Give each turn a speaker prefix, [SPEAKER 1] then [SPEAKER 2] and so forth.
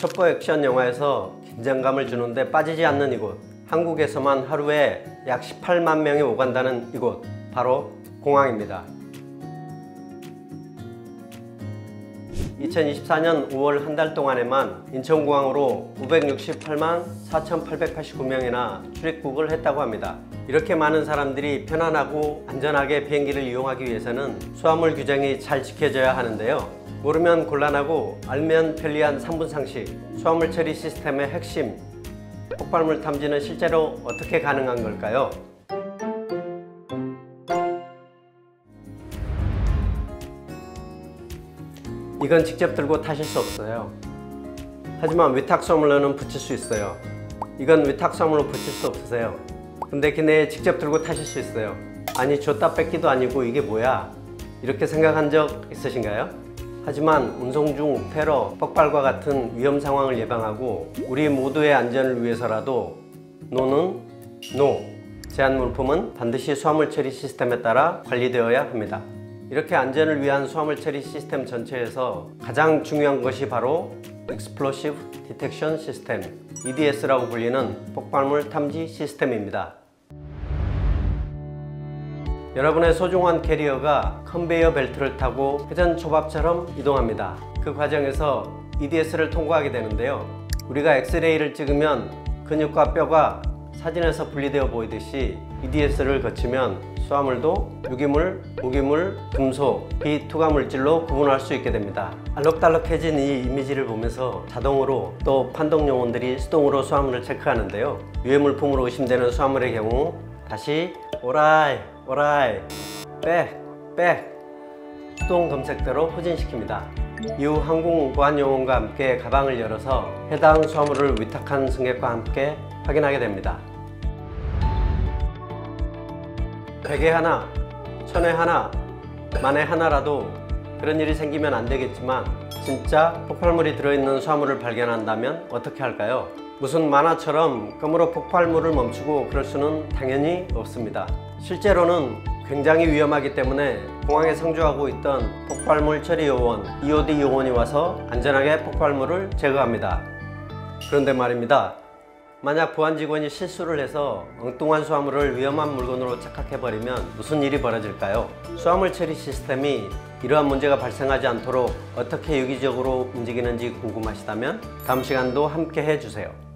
[SPEAKER 1] 첩보 액션 영화에서 긴장감을 주는데 빠지지 않는 이곳, 한국에서만 하루에 약 18만 명이 오간다는 이곳, 바로 공항입니다. 2024년 5월 한 달 동안에만 인천공항으로 968만 4,889명이나 출입국을 했다고 합니다. 이렇게 많은 사람들이 편안하고 안전하게 비행기를 이용하기 위해서는 수화물 규정이 잘 지켜져야 하는데요. 모르면 곤란하고 알면 편리한 3분 상식, 수화물 처리 시스템의 핵심, 폭발물 탐지는 실제로 어떻게 가능한 걸까요? 이건 직접 들고 타실 수 없어요. 하지만 위탁 수화물로는 붙일 수 있어요. 이건 위탁 수화물로 붙일 수 없으세요. 근데 기내에 직접 들고 타실 수 있어요. 아니 줬다 뺏기도 아니고 이게 뭐야? 이렇게 생각한 적 있으신가요? 하지만 운송 중 테러, 폭발과 같은 위험 상황을 예방하고 우리 모두의 안전을 위해서라도 NO는 NO, 제한 물품은 반드시 수화물 처리 시스템에 따라 관리되어야 합니다. 이렇게 안전을 위한 수화물 처리 시스템 전체에서 가장 중요한 것이 바로 Explosive Detection System, EDS라고 불리는 폭발물 탐지 시스템입니다. 여러분의 소중한 캐리어가 컨베이어 벨트를 타고 회전 초밥처럼 이동합니다. 그 과정에서 EDS를 통과하게 되는데요. 우리가 엑스레이를 찍으면 근육과 뼈가 사진에서 분리되어 보이듯이 EDS를 거치면 수화물도 유기물, 무기물, 금속, 비투과 물질로 구분할 수 있게 됩니다. 알록달록해진 이 이미지를 보면서 자동으로 또 판독 요원들이 수동으로 수화물을 체크하는데요. 유해 물품으로 의심되는 수화물의 경우 다시 오라이, 백 수동 검색대로 후진시킵니다. 이후 항공보안요원과 함께 가방을 열어서 해당 수화물을 위탁한 승객과 함께 확인하게 됩니다. 100에 하나, 1000에 하나, 만에 하나라도 그런 일이 생기면 안 되겠지만 진짜 폭발물이 들어있는 수화물을 발견한다면 어떻게 할까요? 무슨 만화처럼 껌으로 폭발물을 멈추고 그럴 수는 당연히 없습니다. 실제로는 굉장히 위험하기 때문에 공항에 상주하고 있던 폭발물 처리 요원, EOD 요원이 와서 안전하게 폭발물을 제거합니다. 그런데 말입니다. 만약 보안 직원이 실수를 해서 엉뚱한 수화물을 위험한 물건으로 착각해버리면 무슨 일이 벌어질까요? 수화물 처리 시스템이 이러한 문제가 발생하지 않도록 어떻게 유기적으로 움직이는지 궁금하시다면 다음 시간도 함께 해주세요.